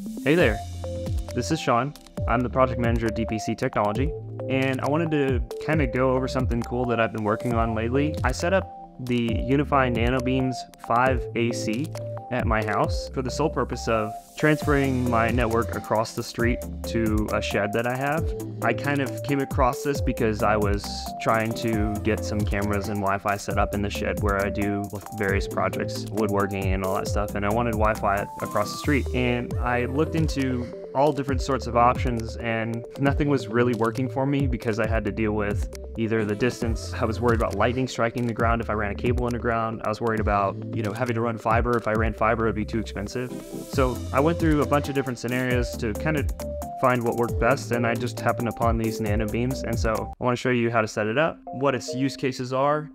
Hey there, this is Sean. I'm the project manager at DPC Technology, and I wanted to kind of go over something cool that I've been working on lately. I set up the Unifi Nanobeams 5 AC at my house for the sole purpose of transferring my network across the street to a shed that I have. I kind of came across this because I was trying to get some cameras and Wi-Fi set up in the shed where I do various projects, woodworking and all that stuff, and I wanted Wi-Fi across the street. And I looked into all different sorts of options and nothing was really working for me because I had to deal with either the distance. I was worried about lightning striking the ground if I ran a cable underground. I was worried about, having to run fiber. If I ran fiber, it'd be too expensive. So I went through a bunch of different scenarios to kind of find what worked best, and I just happened upon these Nanobeams. And so I want to show you how to set it up, what its use cases are,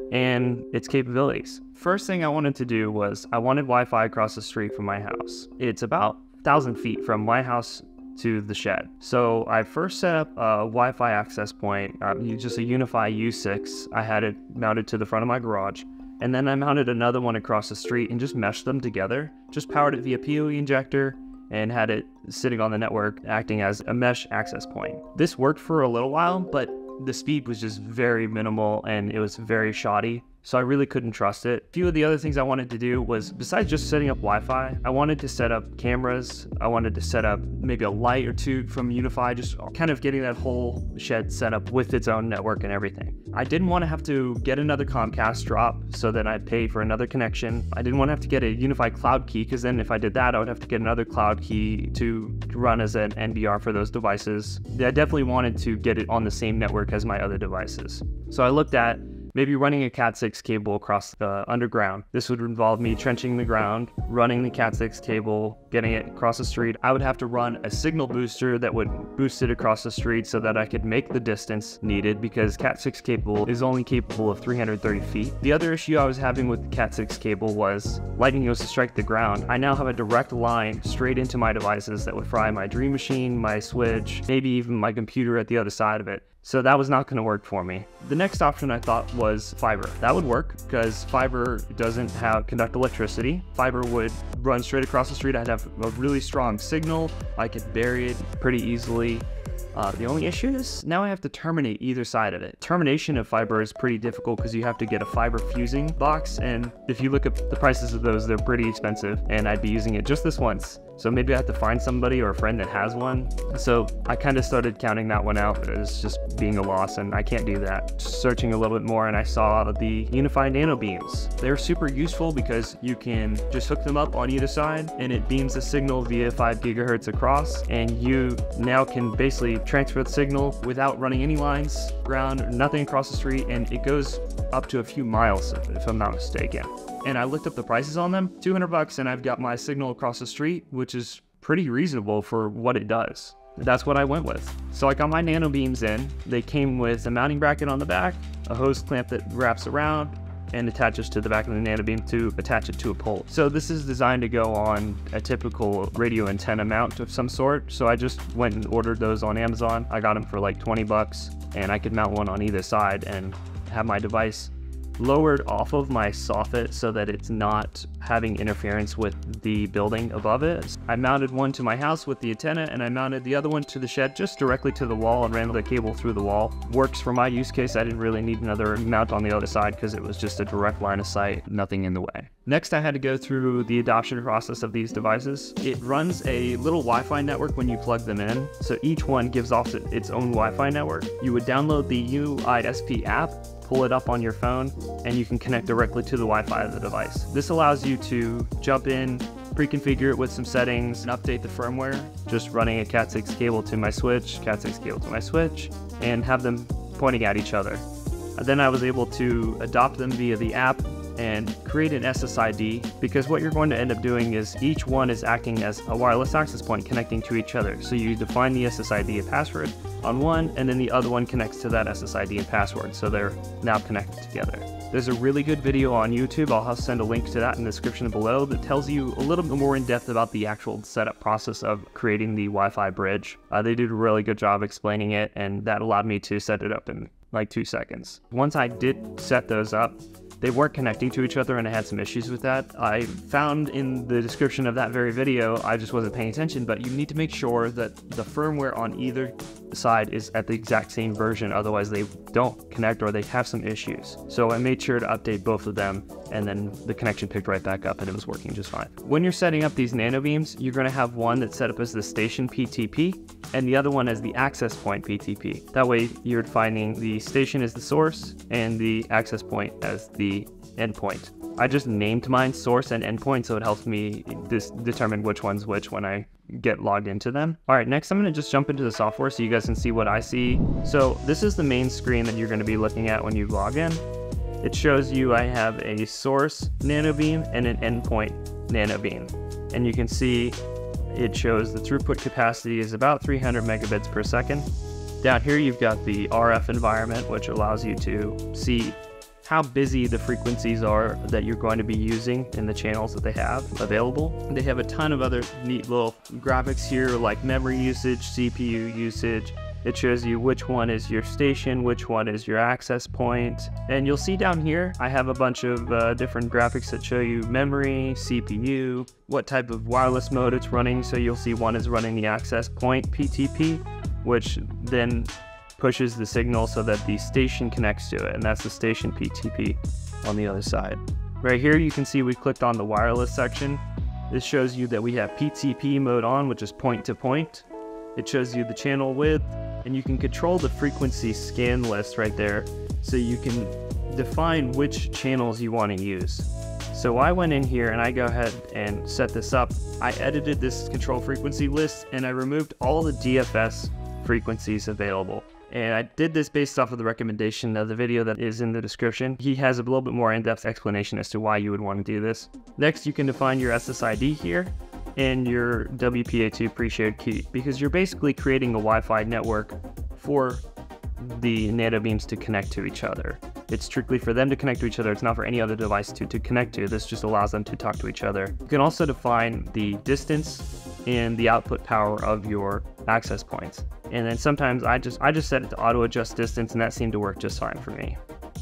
and its capabilities. First thing I wanted to do was I wanted Wi-Fi across the street from my house. It's about 1,000 feet from my house to the shed. So I first set up a Wi-Fi access point, just a Unifi U6. I had it mounted to the front of my garage. And then I mounted another one across the street and just meshed them together. Just powered it via PoE injector and had it sitting on the network acting as a mesh access point. This worked for a little while, but the speed was just very minimal and it was very shoddy. So I really couldn't trust it. A few of the other things I wanted to do was, besides just setting up Wi-Fi, I wanted to set up cameras. I wanted to set up maybe a light or two from Unifi, just kind of getting that whole shed set up with its own network and everything. I didn't want to have to get another Comcast drop so that I'd pay for another connection. I didn't want to have to get a Unifi cloud key because then if I did that, I would have to get another cloud key to run as an NBR for those devices. I definitely wanted to get it on the same network as my other devices. So I looked at maybe running a Cat6 cable across the underground. This would involve me trenching the ground, running the Cat6 cable, getting it across the street. I would have to run a signal booster that would boost it across the street so that I could make the distance needed because Cat6 cable is only capable of 330 feet. The other issue I was having with the Cat6 cable was lightning goes to strike the ground. I now have a direct line straight into my devices that would fry my Dream Machine, my Switch, maybe even my computer at the other side of it. So that was not going to work for me. The next option I thought was fiber. That would work because fiber doesn't conduct electricity. Fiber would run straight across the street. I'd have a really strong signal. I could bury it pretty easily. The only issue is now I have to terminate either side of it. Termination of fiber is pretty difficult because you have to get a fiber fusing box, and if you look at the prices of those, they're pretty expensive, and I'd be using it just this once. So maybe I have to find somebody or a friend that has one. So I kind of started counting that one out as just being a loss, and I can't do that. Just searching a little bit more, and I saw the Unifi Nanobeams. They're super useful because you can just hook them up on either side, and it beams the signal via 5 gigahertz across, and you now can basically transfer the signal without running any lines, ground, nothing across the street, and it goes up to a few miles if I'm not mistaken. And I looked up the prices on them, $200 and I've got my signal across the street, which is pretty reasonable for what it does. That's what I went with. So I got my Nanobeams in. They came with a mounting bracket on the back, a hose clamp that wraps around and attaches to the back of the Nanobeam to attach it to a pole. So this is designed to go on a typical radio antenna mount of some sort. So I just went and ordered those on Amazon. I got them for like $20 and I could mount one on either side and have my device lowered off of my soffit so that it's not having interference with the building above it. I mounted one to my house with the antenna and I mounted the other one to the shed just directly to the wall and ran the cable through the wall. Works for my use case. I didn't really need another mount on the other side because it was just a direct line of sight, nothing in the way. Next, I had to go through the adoption process of these devices. It runs a little Wi-Fi network when you plug them in, so each one gives off its own Wi-Fi network. You would download the UISP app, pull it up on your phone, and you can connect directly to the Wi-Fi of the device. This allows you to jump in, pre-configure it with some settings, and update the firmware, just running a Cat6 cable to my Switch, Cat6 cable to my Switch, and have them pointing at each other. Then I was able to adopt them via the app and create an SSID, because what you're going to end up doing is each one is acting as a wireless access point connecting to each other. So you define the SSID and password on one, and then the other one connects to that SSID and password, so they're now connected together. There's a really good video on YouTube, I'll send a link to that in the description below, that tells you a little bit more in depth about the actual setup process of creating the Wi-Fi bridge. They did a really good job explaining it, and that allowed me to set it up in like 2 seconds. Once I did set those up, they weren't connecting to each other, and I had some issues with that. I found in the description of that very video, I just wasn't paying attention, but you need to make sure that the firmware on either side is at the exact same version, otherwise they don't connect or they have some issues. So I made sure to update both of them, and then the connection picked right back up and it was working just fine. When you're setting up these Nanobeams, you're going to have one that's set up as the station PTP and the other one as the access point PTP. That way you're defining the station as the source and the access point as the endpoint. I just named mine source and endpoint, so it helps me determine which one's which when I get logged into them. All right, next I'm going to just jump into the software so you guys can see what I see. So this is the main screen that you're going to be looking at when you log in. It shows you I have a source Nanobeam and an endpoint Nanobeam. And you can see it shows the throughput capacity is about 300 megabits per second. Down here you've got the RF environment, which allows you to see how busy the frequencies are that you're going to be using in the channels that they have available. They have a ton of other neat little graphics here, like memory usage, CPU usage. It shows you which one is your station, which one is your access point. And you'll see down here, I have a bunch of different graphics that show you memory, CPU, what type of wireless mode it's running. So you'll see one is running the access point PTP, which then pushes the signal so that the station connects to it, and that's the station PTP on the other side. Right here you can see we clicked on the wireless section. This shows you that we have PTP mode on, which is point to point. It shows you the channel width, and you can control the frequency scan list right there, so you can define which channels you want to use. So I went in here and I go ahead and set this up. I edited this control frequency list and I removed all the DFS frequencies available. And I did this based off of the recommendation of the video that is in the description. He has a little bit more in-depth explanation as to why you would want to do this. Next, you can define your SSID here and your WPA2 pre-shared key, because you're basically creating a Wi-Fi network for the Nanobeams to connect to each other. It's strictly for them to connect to each other. It's not for any other device to connect to. This just allows them to talk to each other. You can also define the distance and the output power of your access points. And then sometimes I just set it to auto adjust distance, and that seemed to work just fine for me.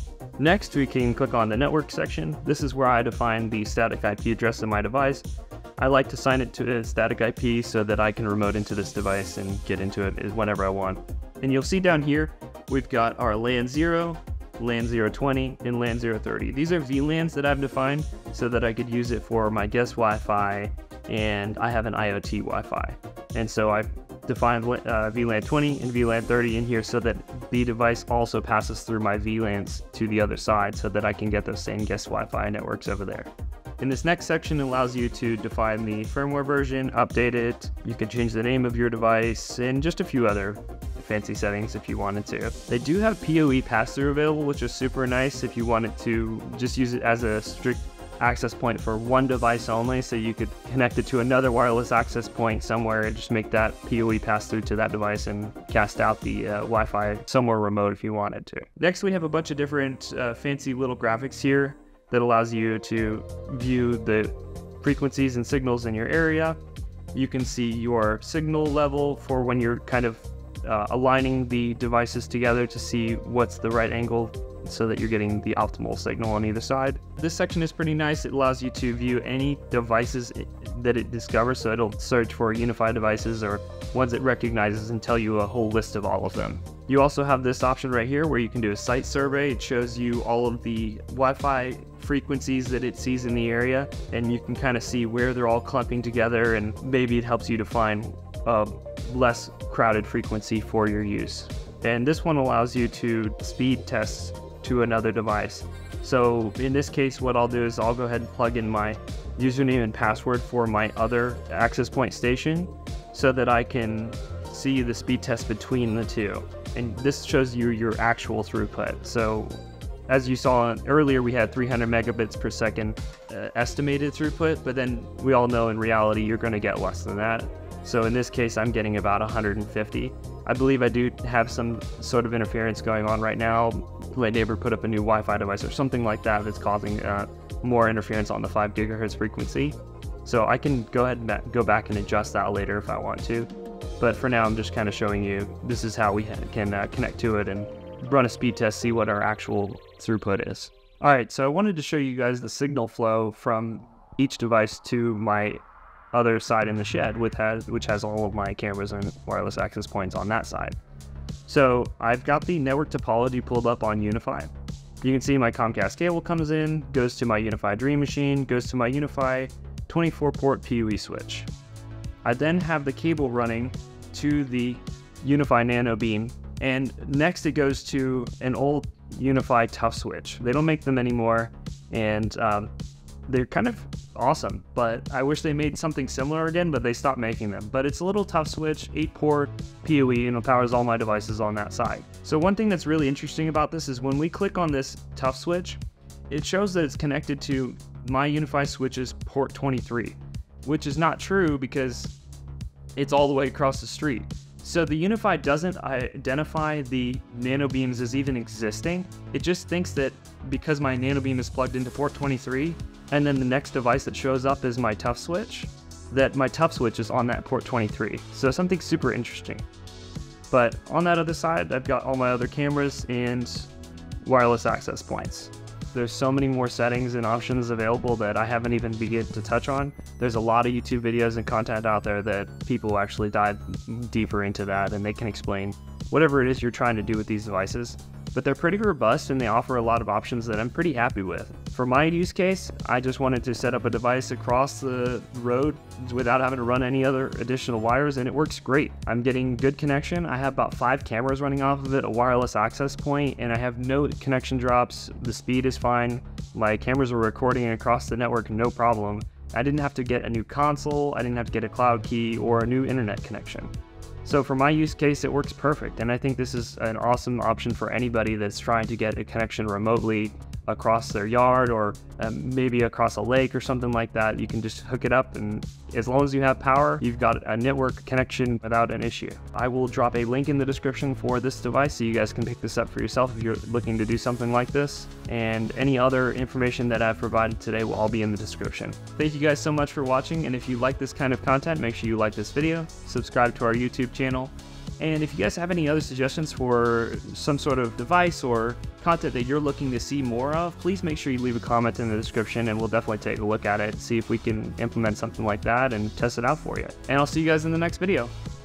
Next, we can click on the network section. This is where I define the static IP address of my device. I like to assign it to a static IP so that I can remote into this device and get into it whenever I want. And you'll see down here, we've got our LAN 0, LAN 020, and LAN 030. These are VLANs that I've defined so that I could use it for my guest Wi-Fi, and I have an IoT Wi-Fi. And so I've defined VLAN 20 and VLAN 30 in here so that the device also passes through my VLANs to the other side so that I can get those same guest Wi-Fi networks over there. In this next section, it allows you to define the firmware version, update it, you can change the name of your device, and just a few other fancy settings if you wanted to. They do have PoE pass-through available, which is super nice if you wanted to just use it as a strict access point for one device only, so you could connect it to another wireless access point somewhere and just make that PoE pass through to that device and cast out the Wi-Fi somewhere remote if you wanted to. Next, we have a bunch of different fancy little graphics here that allows you to view the frequencies and signals in your area. You can see your signal level for when you're kind of aligning the devices together to see what's the right angle so that you're getting the optimal signal on either side. This section is pretty nice. It allows you to view any devices that it discovers, so it'll search for Unifi devices or ones it recognizes and tell you a whole list of all of them. You also have this option right here where you can do a site survey. It shows you all of the Wi-Fi frequencies that it sees in the area, and you can kind of see where they're all clumping together, and maybe it helps you to find a less crowded frequency for your use. And this one allows you to speed test to another device. So in this case, what I'll do is I'll go ahead and plug in my username and password for my other access point station so that I can see the speed test between the two. And this shows you your actual throughput. So as you saw earlier, we had 300 megabits per second estimated throughput, but then we all know in reality you're going to get less than that. So in this case, I'm getting about 150. I believe I do have some sort of interference going on right now. My neighbor put up a new Wi-Fi device or something like that that's causing more interference on the 5 gigahertz frequency. So I can go ahead and go back and adjust that later if I want to. But for now, I'm just kind of showing you this is how we can connect to it and run a speed test, see what our actual throughput is. All right, so I wanted to show you guys the signal flow from each device to my other side in the shed, which has all of my cameras and wireless access points on that side. So I've got the network topology pulled up on Unifi. You can see my Comcast cable comes in, goes to my Unifi Dream Machine, goes to my Unifi 24-port PoE switch. I then have the cable running to the Unifi Nanobeam, and next it goes to an old Unifi Tough switch. They don't make them anymore, and they're kind of awesome, but I wish they made something similar again, but they stopped making them. But it's a little Tough switch, 8-port PoE, and it powers all my devices on that side. So one thing that's really interesting about this is when we click on this Tough switch, it shows that it's connected to my Unifi switch's port 23, which is not true because it's all the way across the street. So the Unifi doesn't identify the Nanobeams as even existing. It just thinks that because my Nanobeam is plugged into port 23, and then the next device that shows up is my Tough switch, that my Tough switch is on that port 23. So something super interesting. But on that other side, I've got all my other cameras and wireless access points. There's so many more settings and options available that I haven't even begun to touch on. There's a lot of YouTube videos and content out there that people actually dive deeper into that, and they can explain whatever it is you're trying to do with these devices. But they're pretty robust and they offer a lot of options that I'm pretty happy with. For my use case, I just wanted to set up a device across the road without having to run any other additional wires, and it works great. I'm getting good connection. I have about 5 cameras running off of it, a wireless access point, and I have no connection drops. The speed is fine. My cameras are recording across the network, no problem. I didn't have to get a new console, I didn't have to get a cloud key or a new internet connection. So for my use case, it works perfect, and I think this is an awesome option for anybody that's trying to get a connection remotely across their yard, or maybe across a lake or something like that. You can just hook it up, and as long as you have power, you've got a network connection without an issue. I will drop a link in the description for this device so you guys can pick this up for yourself if you're looking to do something like this, and any other information that I've provided today will all be in the description. Thank you guys so much for watching, and if you like this kind of content, make sure you like this video, subscribe to our YouTube channel, and if you guys have any other suggestions for some sort of device or content that you're looking to see more of, please make sure you leave a comment in the description, and we'll definitely take a look at it, see if we can implement something like that and test it out for you. And I'll see you guys in the next video.